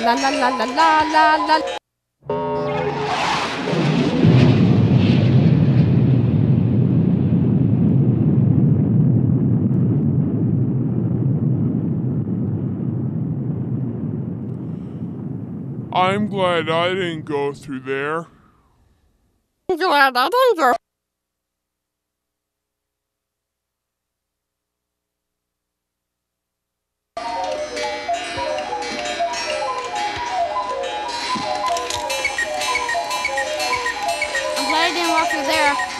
la la la la la la la. I'm glad I didn't go through there. I'm glad I didn't go. I'm glad I didn't walk through there.